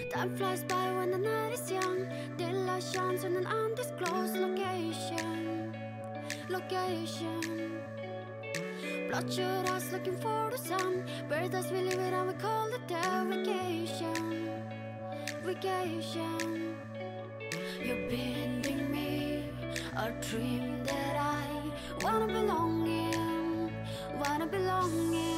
Time flies by when the night is young. Daylight shines in an undisclosed location. Bloodshot eyes looking for the sun. Paradise we live it and we call it a vacation. You're bending me, a dream that I wanna belong in.